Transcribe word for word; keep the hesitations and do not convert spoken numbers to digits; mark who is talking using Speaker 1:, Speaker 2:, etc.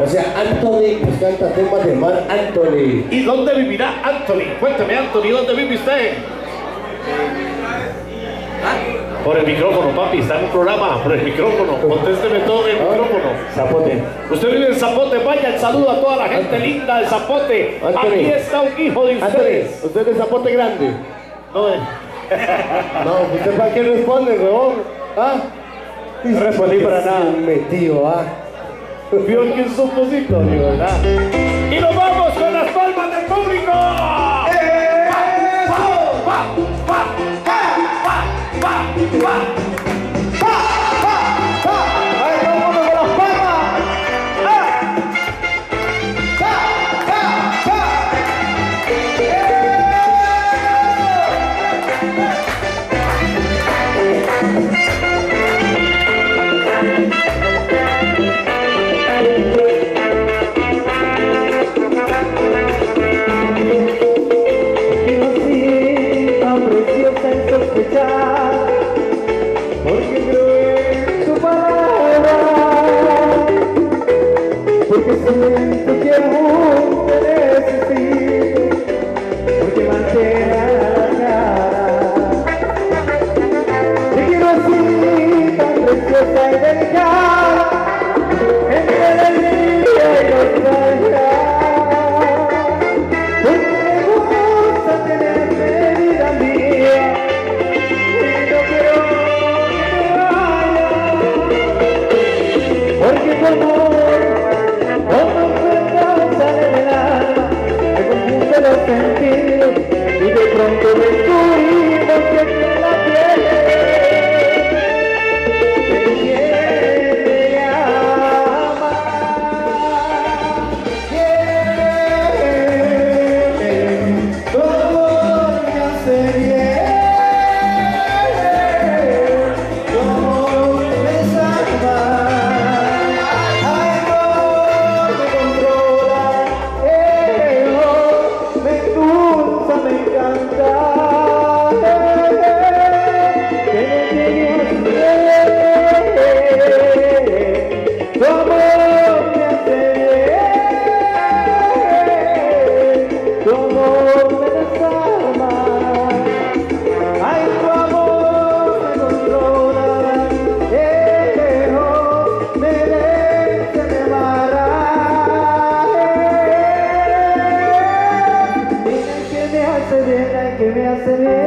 Speaker 1: O sea, Anthony nos canta temas de Mar Anthony.
Speaker 2: ¿Y dónde vivirá Anthony? Cuénteme, Anthony, ¿dónde vive usted? Por el micrófono, papi, está en un programa, por el micrófono. Contésteme todo en el micrófono.
Speaker 1: Zapote.
Speaker 2: Usted vive en Zapote, vaya el saludo a toda la gente linda de Zapote.
Speaker 1: Anthony.
Speaker 2: Aquí está un hijo de ustedes.
Speaker 1: Anthony, ¿usted es de Zapote Grande?
Speaker 2: No, eh.
Speaker 1: No, ¿usted para qué responde, huevón? ¿Ah?
Speaker 3: No respondí para nada.
Speaker 1: Metido, ¿ah?
Speaker 2: Vio que es supositorio, ¿verdad? Y nos vamos con las palmas del público. ¡Eh! ¡Pa! ¡Pa! ¡Pa! ¡Pa! ¡Pa! ¡Pa!
Speaker 4: Porque creo en tu palabra, porque siento que aún te necesito, porque mantenga la cara. Te quiero así, tan preciosa y delicada, entre la alegría y nostalgia, porque me gusta tenerte vida mía. Porque tu amor, cuando encuentras sale del alma, me confunde los sentidos y de pronto descubrimos que te la piel te quiere y ama. Quiere, todo me hace bien. Que me hace bien.